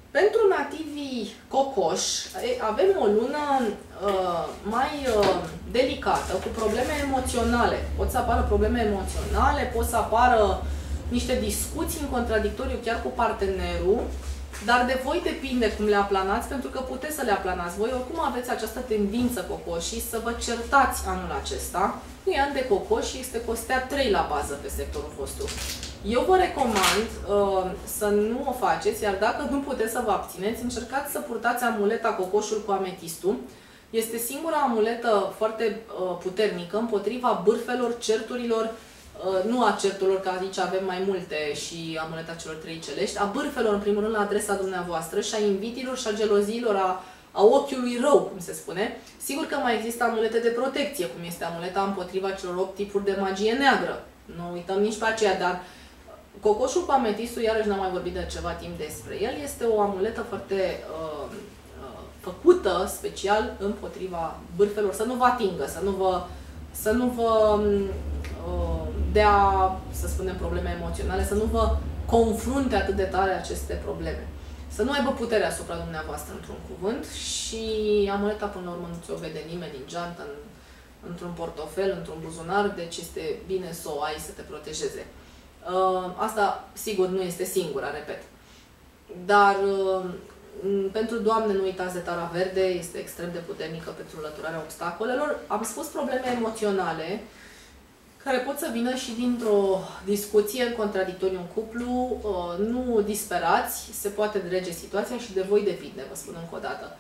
Pentru nativii cocoș avem o lună uh, mai uh, delicată, cu probleme emoționale. Pot să apară probleme emoționale, pot să apară niște discuții în contradictoriu chiar cu partenerul, dar de voi depinde cum le aplanați, pentru că puteți să le aplanați. Voi oricum aveți această tendință cocoșii să vă certați anul acesta. Nu e an de cocoș și este costea trei la bază pe sectorul vostru. Eu vă recomand uh, să nu o faceți, iar dacă nu puteți să vă abțineți, încercați să purtați amuleta cocoșul cu ametistul. Este singura amuletă foarte uh, puternică împotriva bârfelor, certurilor, uh, nu a certurilor, că aici avem mai multe și amuleta celor trei celești, a bârfelor, în primul rând, la adresa dumneavoastră și a invidiilor și a geloziilor, a, a ochiului rău, cum se spune. Sigur că mai există amulete de protecție, cum este amuleta împotriva celor opt tipuri de magie neagră. Nu uităm nici pe aceea, dar cocoșul cu ametistul, iarăși n-am mai vorbit de ceva timp despre el, este o amuletă foarte uh, uh, făcută special împotriva bârfelor, să nu vă atingă, să nu vă, să nu vă uh, dea, să spunem, probleme emoționale, să nu vă confrunte atât de tare aceste probleme. Să nu aibă putere asupra dumneavoastră, într-un cuvânt, și amuleta, până la urmă, nu ți-o vede nimeni în geantă, în, într-un portofel, într-un buzunar, deci este bine să o ai, să te protejeze. Asta, sigur, nu este singura, repet. Dar pentru Doamne, nu uitați de tara verde, este extrem de puternică pentru înlăturarea obstacolelor. Am spus probleme emoționale, care pot să vină și dintr-o discuție în contradictoriu în cuplu. Nu disperați, se poate drege situația și de voi depinde, vă spun încă o dată.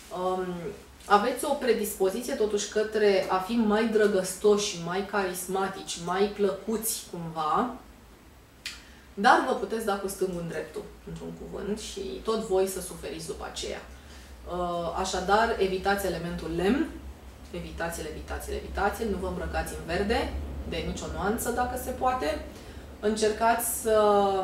Aveți o predispoziție totuși către a fi mai drăgăstoși, mai carismatici, mai plăcuți cumva, dar vă puteți da cu stângul în dreptul, într-un cuvânt, și tot voi să suferiți după aceea. Așadar, evitați elementul lemn, evitați-l, evitați-l, evitați-l, nu vă îmbrăcați în verde, de nicio nuanță, dacă se poate. Încercați să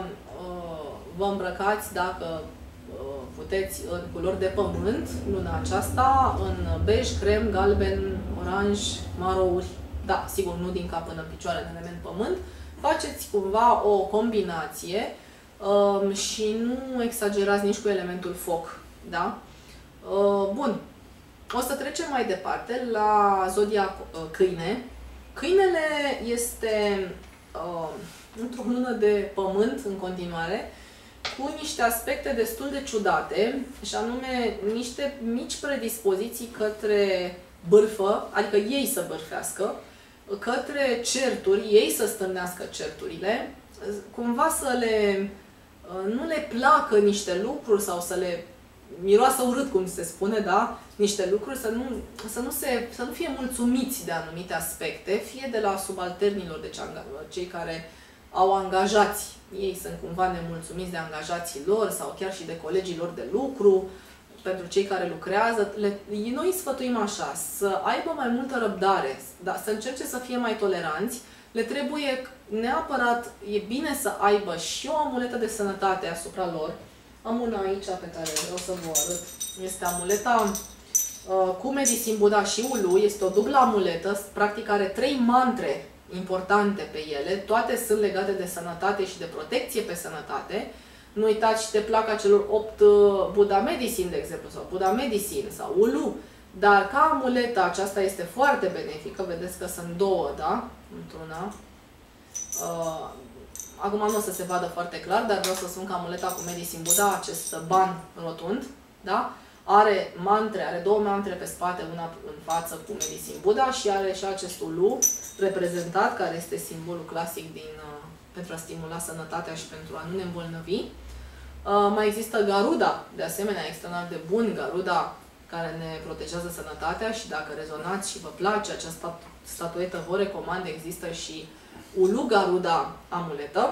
vă îmbrăcați, dacă puteți, în culori de pământ, luna aceasta, în bej, crem, galben, oranj, marouri. Da, sigur, nu din cap până în picioare, în element pământ. Faceți cumva o combinație um, și nu exagerați nici cu elementul foc. Da? Uh, bun. O să trecem mai departe la zodia uh, câine. Câinele este uh, într-o lună de pământ în continuare, cu niște aspecte destul de ciudate, și anume niște mici predispoziții către bârfă, adică ei să bârfească, către certuri, ei să stârnească certurile, cumva să le, nu le placă niște lucruri sau să le miroasă urât, cum se spune, da? Niște lucruri, să nu, să nu, se, să nu fie mulțumiți de anumite aspecte, fie de la subalternilor, deci cei care au angajați. Ei sunt cumva nemulțumiți de angajații lor sau chiar și de colegii lor de lucru. Pentru cei care lucrează, le, noi îi sfătuim așa, să aibă mai multă răbdare, da, să încerce să fie mai toleranți. Le trebuie neapărat, e bine să aibă și o amuletă de sănătate asupra lor. Am una aici pe care vreau să vă arăt. Este amuleta uh, cu Medicine Buddha și Ulu. Este o dublă amuletă, practic are trei mantre importante pe ele. Toate sunt legate de sănătate și de protecție pe sănătate. Nu uitați și de placa celor opt uh, Buddha Medicine, de exemplu, sau Buddha Medicine, sau Ulu. Dar ca amuleta aceasta este foarte benefică. Vedeți că sunt două, da? Într-una. Uh, acum nu o să se vadă foarte clar, dar vreau să spun că amuleta cu Medicine Buddha, acest ban rotund, da? Are mantre, are două mantre pe spate, una în față cu Medicine Buddha, și are și acest Ulu reprezentat, care este simbolul clasic din, uh, pentru a stimula sănătatea și pentru a nu ne îmbolnăvi. Uh, mai există Garuda, de asemenea, extraordinar de bun, Garuda, care ne protejează sănătatea, și dacă rezonați și vă place această statuetă, vă recomand. Există și Ulu Garuda amuletă,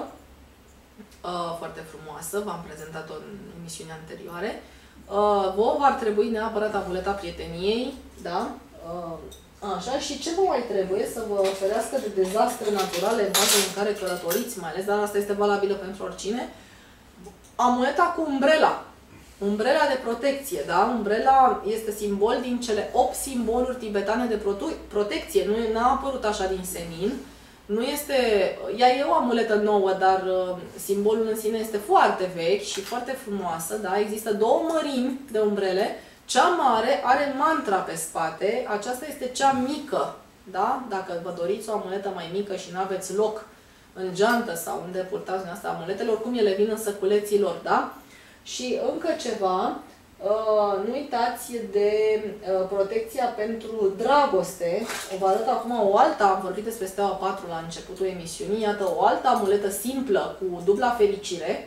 uh, foarte frumoasă, v-am prezentat-o în emisiunea anterioare. Uh, vă ar trebui neapărat amuleta prieteniei, da? Uh, așa, și ce vă mai trebuie? Să vă ferească de dezastre naturale în cazul în care călătoriți, mai ales, dar asta este valabilă pentru oricine. Amuleta cu umbrela. Umbrela de protecție, da? Umbrela este simbol din cele opt simboluri tibetane de protecție. Nu a apărut așa din senin. Nu este, ea e o amuletă nouă, dar uh, simbolul în sine este foarte vechi și foarte frumoasă, da? Există două mărimi de umbrele. Cea mare are mantra pe spate, aceasta este cea mică, da? Dacă vă doriți o amuletă mai mică și nu aveți loc în geantă sau unde purtați asta amuletele, oricum ele vin în săculeților, da? Și încă ceva, uh, nu uitați de uh, protecția pentru dragoste. O vă arăt acum o altă, am vorbit despre steaua patru la începutul emisiunii, iată o altă amuletă simplă cu dubla fericire.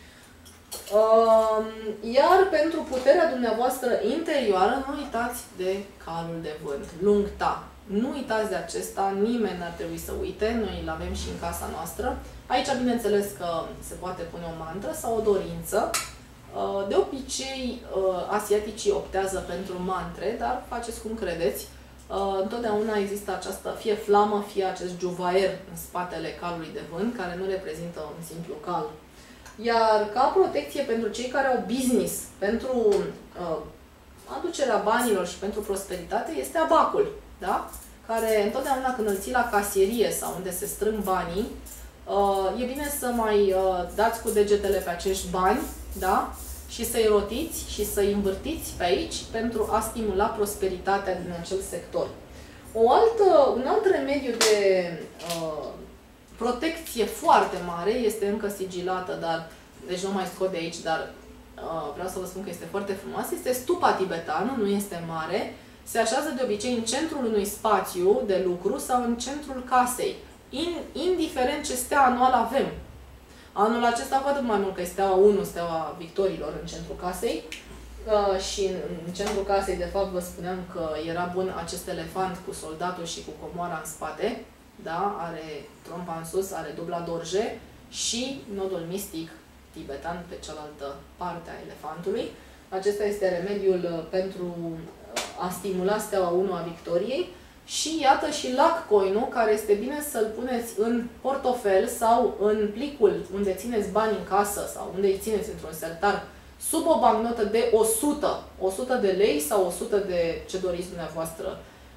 Uh, iar pentru puterea dumneavoastră interioară, nu uitați de calul de vânt, lung ta. Nu uitați de acesta, nimeni n-ar trebui să uite, noi îl avem și în casa noastră. Aici, bineînțeles că se poate pune o mantră sau o dorință. De obicei, asiaticii optează pentru mantre, dar faceți cum credeți. Întotdeauna există această, fie flamă, fie acest juvaer în spatele calului de vânt, care nu reprezintă un simplu cal. Iar ca protecție pentru cei care au business, pentru uh, aducerea banilor și pentru prosperitate, este abacul, da? Care întotdeauna când îl ții la casierie sau unde se strâng banii, uh, e bine să mai uh, dați cu degetele pe acești bani, da? Și să-i rotiți și să-i învârtiți pe aici pentru a stimula prosperitatea din acel sector. O altă, un alt remediu de uh, protecție foarte mare, este încă sigilată, dar, deci nu mai scot de aici, dar uh, vreau să vă spun că este foarte frumoasă, este stupa tibetană, nu este mare, se așează de obicei în centrul unui spațiu de lucru sau în centrul casei, in, indiferent ce stea anual avem. Anul acesta cu atât mai mult că e steaua unu, steaua victorilor în centrul casei, uh, și în, în centrul casei, de fapt, vă spuneam că era bun acest elefant cu soldatul și cu comoara în spate, da? Are trompa în sus, are dubla dorje și nodul mistic tibetan pe cealaltă parte a elefantului. Acesta este remediul pentru a stimula steaua unu a victoriei. Și iată și luck coin-ul, care este bine să-l puneți în portofel sau în plicul unde țineți bani în casă sau unde îi țineți într-un sertar, sub o bancnotă de o sută, o sută de lei sau o sută de ce doriți dumneavoastră,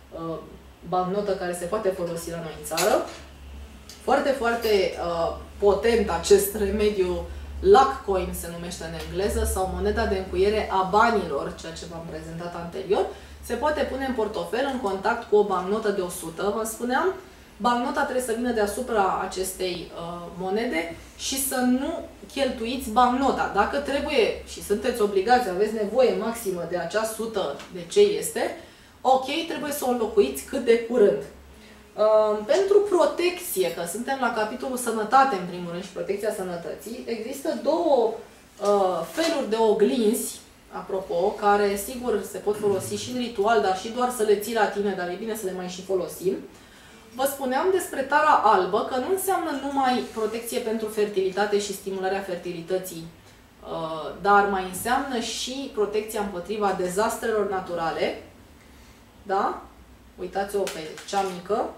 bancnotă care se poate folosi la noi în țară. Foarte, foarte uh, potent acest remediu, luck coin se numește în engleză, sau moneda de încuiere a banilor, ceea ce v-am prezentat anterior. Se poate pune în portofel în contact cu o bancnotă de o sută, vă spuneam. Bancnota trebuie să vină deasupra acestei uh, monede și să nu cheltuiți bancnota. Dacă trebuie și sunteți obligați, aveți nevoie maximă de acea sută de ce este, ok, trebuie să o înlocuiți cât de curând. Uh, pentru protecție, că suntem la capitolul sănătate în primul rând și protecția sănătății, există două uh, feluri de oglinzi, apropo, care sigur se pot folosi și în ritual, dar și doar să le ții la tine, dar e bine să le mai și folosim. Vă spuneam despre tara albă, că nu înseamnă numai protecție pentru fertilitate și stimularea fertilității, uh, dar mai înseamnă și protecția împotriva dezastrelor naturale. Da? Uitați-o pe cea mică.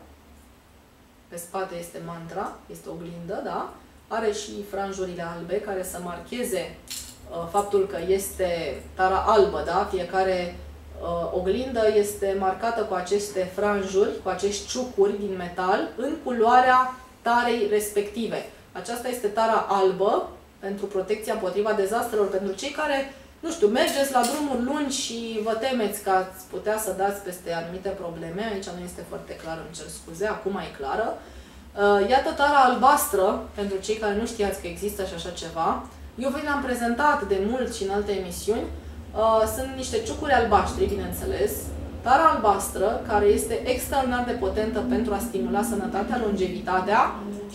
Pe spate este mantra, este oglindă, da? Are și franjurile albe care să marcheze uh, faptul că este tara albă, da? Fiecare uh, oglindă este marcată cu aceste franjuri, cu acești ciucuri din metal, în culoarea tarei respective. Aceasta este tara albă pentru protecția împotriva dezastrelor, pentru cei care, nu știu, mergeți la drumuri lungi și vă temeți că ați putea să dați peste anumite probleme. Aici nu este foarte clar, îmi cer scuze, acum e clară. Iată tara albastră, pentru cei care nu știați că există și așa ceva. Eu vi l-am prezentat de mult și în alte emisiuni. Sunt niște ciucuri albaștri, bineînțeles. Tara albastră, care este extraordinar de potentă pentru a stimula sănătatea, longevitatea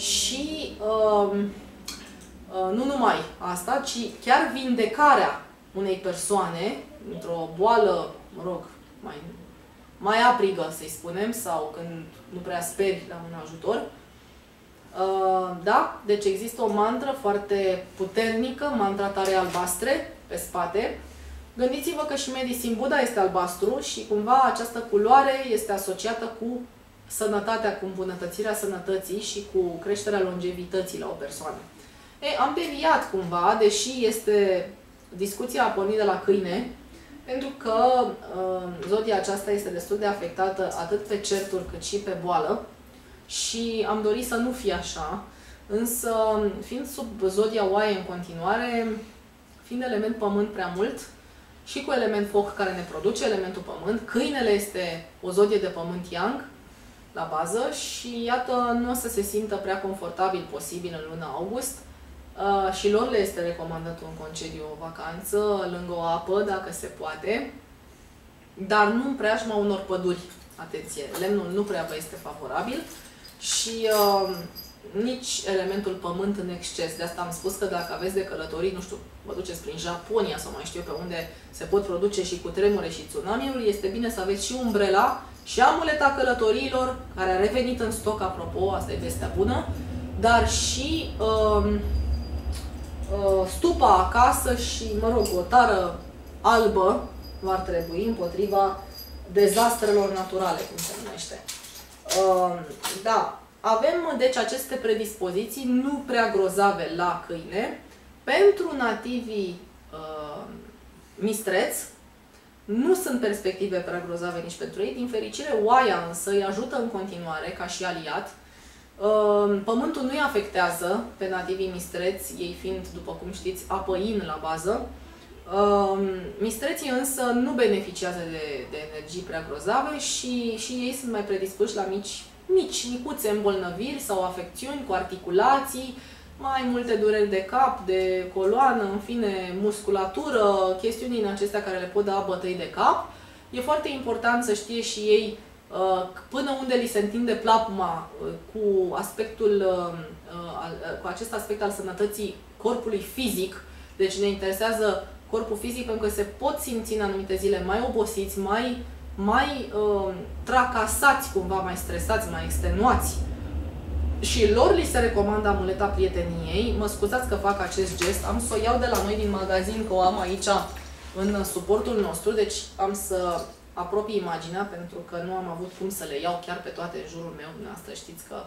și nu numai asta, ci chiar vindecarea unei persoane într-o boală, mă rog, mai, mai aprigă, să-i spunem, sau când nu prea speri la un ajutor. Uh, da? Deci există o mantră foarte puternică, mantra tarei albastre, pe spate. Gândiți-vă că și Medicine Buddha este albastru și cumva această culoare este asociată cu sănătatea, cu îmbunătățirea sănătății și cu creșterea longevității la o persoană. Ei, am deviat cumva, deși este... discuția a pornit de la câine, pentru că uh, zodia aceasta este destul de afectată atât pe certuri cât și pe boală. și am dorit să nu fie așa, însă fiind sub zodia oaie în continuare, fiind element pământ prea mult și cu element foc care ne produce elementul pământ, câinele este o zodie de pământ yang la bază și iată, nu o să se simtă prea confortabil posibil în luna august. Uh, și lor le este recomandat un concediu, o vacanță, lângă o apă, dacă se poate, dar nu în preajma unor păduri. Atenție, lemnul nu prea vă este favorabil și uh, nici elementul pământ în exces. De asta am spus că dacă aveți de călătorii, nu știu, vă duceți prin Japonia sau mai știu eu pe unde se pot produce și cutremure și tsunamiuri, este bine să aveți și umbrela și amuleta călătoriilor, care a revenit în stoc, apropo, asta e vestea bună, dar și uh, stupa acasă și, mă rog, o tară albă v-ar trebui împotriva dezastrelor naturale, cum se numește. Da, avem deci aceste predispoziții nu prea grozave la câine. Pentru nativii uh, mistreți nu sunt perspective prea grozave nici pentru ei. Din fericire, oaia însă îi ajută în continuare ca și aliat. Pământul nu îi afectează pe nativii mistreți, ei fiind, după cum știți, apă-yin la bază. Mistreții însă nu beneficiază de, de energii prea grozave și, și ei sunt mai predispuși la mici, mici, micuțe îmbolnăviri sau afecțiuni cu articulații, mai multe dureri de cap, de coloană, în fine, musculatură, chestiuni din acestea care le pot da bătăi de cap. E foarte important să știe și ei până unde li se întinde plapuma cu aspectul, cu acest aspect al sănătății corpului fizic. Deci ne interesează corpul fizic pentru că se pot simți în anumite zile mai obosiți, mai, mai uh, tracasați cumva, mai stresați, mai extenuați. Și lor li se recomandă amuleta prieteniei. Mă scuzați că fac acest gest, am să o iau de la noi din magazin, că o am aici în suportul nostru, deci am să apropii imaginea, pentru că nu am avut cum să le iau chiar pe toate în jurul meu. Dumneavoastră știți că,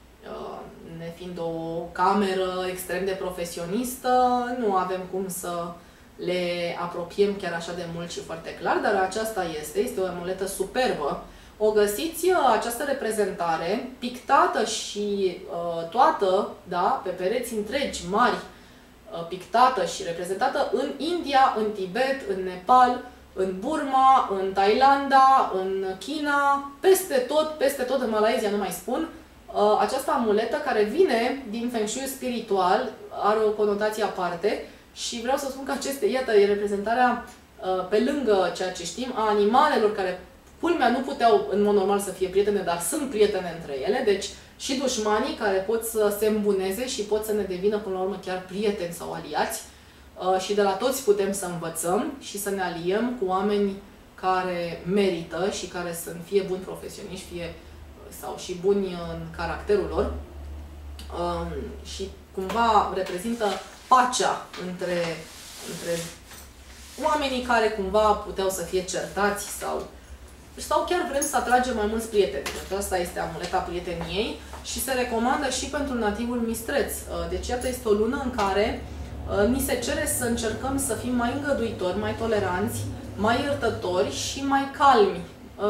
ne fiind o cameră extrem de profesionistă, nu avem cum să le apropiem chiar așa de mult și foarte clar, dar aceasta este, este o amuletă superbă. O găsiți, această reprezentare, pictată și uh, toată, da, pe pereți întregi, mari, uh, pictată și reprezentată în India, în Tibet, în Nepal, în Burma, în Thailanda, în China, peste tot, peste tot, în Malaysia, nu mai spun. Uh, această amuletă care vine din Feng Shui spiritual, are o conotație aparte și vreau să spun că aceste, iată, e reprezentarea, uh, pe lângă ceea ce știm, a animalelor care, culmea, nu puteau în mod normal să fie prietene, dar sunt prietene între ele, deci și dușmanii care pot să se îmbuneze și pot să ne devină până la urmă chiar prieteni sau aliați. Uh, și de la toți putem să învățăm și să ne aliem cu oameni care merită și care sunt fie buni profesioniști, fie sau și buni în caracterul lor. Uh, și cumva reprezintă pacea între, între oamenii care cumva puteau să fie certați sau sau chiar vrem să atragem mai mulți prieteni. Deci asta este amuleta prieteniei și se recomandă și pentru nativul mistreț. Deci iată, este o lună în care ni se cere să încercăm să fim mai îngăduitori, mai toleranți, mai iertători și mai calmi.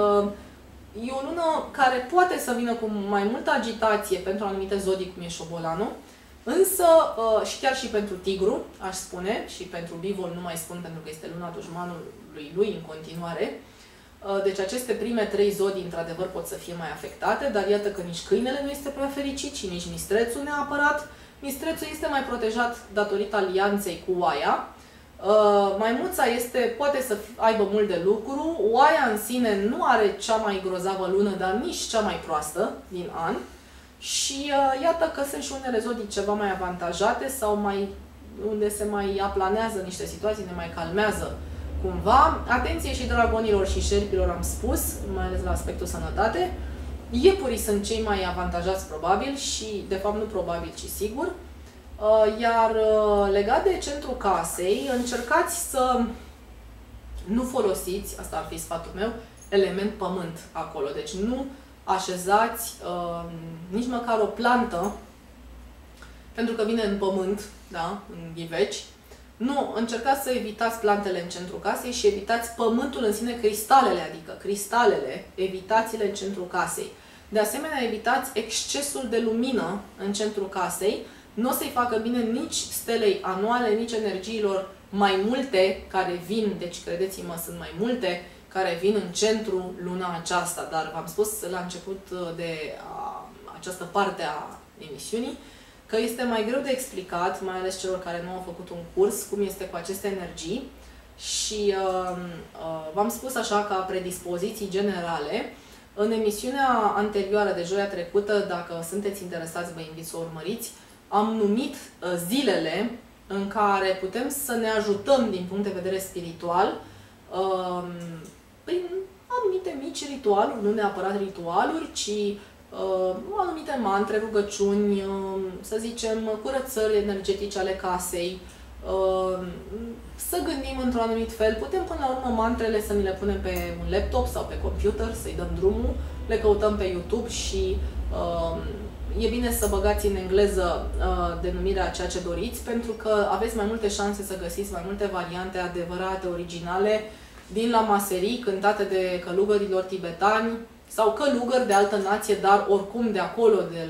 E o lună care poate să vină cu mai multă agitație pentru anumite zodii, cum e șobolanul, însă și chiar și pentru tigru, aș spune, și pentru bivol nu mai spun pentru că este luna dușmanului lui în continuare. Deci aceste prime trei zodii, într-adevăr, pot să fie mai afectate, dar iată că nici câinele nu este prea fericit și nici mistrețul neapărat. Mistrețul este mai protejat datorită alianței cu oaia. Maimuța este, poate să aibă mult de lucru. Oaia în sine nu are cea mai grozavă lună, dar nici cea mai proastă din an. Și iată că sunt și unele zodii ceva mai avantajate sau mai, unde se mai aplanează niște situații, ne mai calmează cumva. Atenție și dragonilor și șerpilor, am spus, mai ales la aspectul sănătate. Iepurii sunt cei mai avantajați probabil și, de fapt, nu probabil, ci sigur. Iar legat de centrul casei, încercați să nu folosiți, asta ar fi sfatul meu, element pământ acolo. Deci nu așezați uh, nici măcar o plantă, pentru că vine în pământ, da, în ghiveci. Nu, încercați să evitați plantele în centrul casei și evitați pământul în sine, cristalele, adică cristalele, evitați-le în centrul casei. De asemenea, evitați excesul de lumină în centrul casei. Nu o să-i facă bine nici stelei anuale, nici energiilor mai multe care vin, deci credeți-mă, sunt mai multe care vin în centru luna aceasta, dar v-am spus la început de a, această parte a emisiunii că este mai greu de explicat, mai ales celor care nu au făcut un curs, cum este cu aceste energii și uh, uh, v-am spus așa ca predispoziții generale. În emisiunea anterioară de joia trecută, dacă sunteți interesați, vă invit să o urmăriți, am numit uh, zilele în care putem să ne ajutăm din punct de vedere spiritual uh, prin anumite mici ritualuri, nu neapărat ritualuri, ci uh, anumite mantre, rugăciuni, uh, să zicem, curățări energetice ale casei, uh, să gândim într-un anumit fel. Putem până la urmă mantrele să ni le punem pe un laptop sau pe computer, să-i dăm drumul, le căutăm pe YouTube și uh, e bine să băgați în engleză uh, denumirea a ceea ce doriți, pentru că aveți mai multe șanse să găsiți mai multe variante adevărate, originale, din lamaserii, cântate de călugărilor tibetani sau călugări de altă nație, dar oricum de acolo, de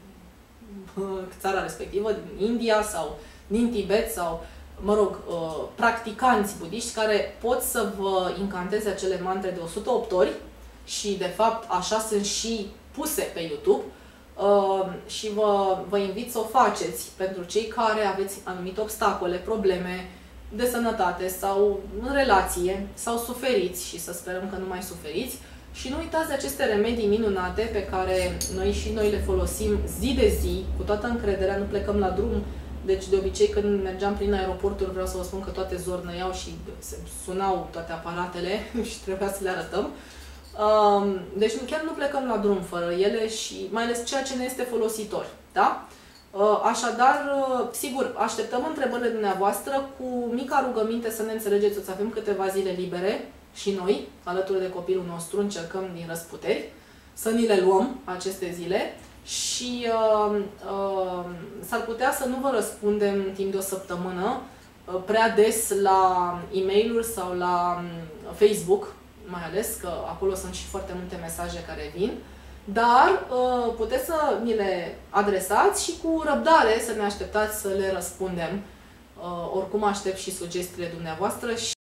uh, țara respectivă, din India sau din Tibet sau, mă rog, uh, practicanți budiști care pot să vă incanteze acele mantre de o sută opt ori și, de fapt, așa sunt și puse pe YouTube. Uh, și vă, vă invit să o faceți pentru cei care aveți anumite obstacole, probleme de sănătate sau în relație, sau suferiți și să sperăm că nu mai suferiți. Și nu uitați de aceste remedii minunate pe care noi și noi le folosim zi de zi, cu toată încrederea, nu plecăm la drum. Deci, de obicei, când mergeam prin aeroporturi, vreau să vă spun că toate zornăiau și se sunau toate aparatele și trebuia să le arătăm. Deci chiar nu plecăm la drum fără ele și mai ales ceea ce ne este folositor. Da? Așadar, sigur, așteptăm întrebările dumneavoastră cu mica rugăminte să ne înțelegeți, o să avem câteva zile libere și noi, alături de copilul nostru, încercăm din răsputeri să ni le luăm aceste zile și uh, uh, s-ar putea să nu vă răspundem în timp de o săptămână uh, prea des la e-mail-uri sau la um, Facebook, mai ales că acolo sunt și foarte multe mesaje care vin, dar uh, puteți să ni le adresați și cu răbdare să ne așteptați să le răspundem. Uh, oricum aștept și sugestiile dumneavoastră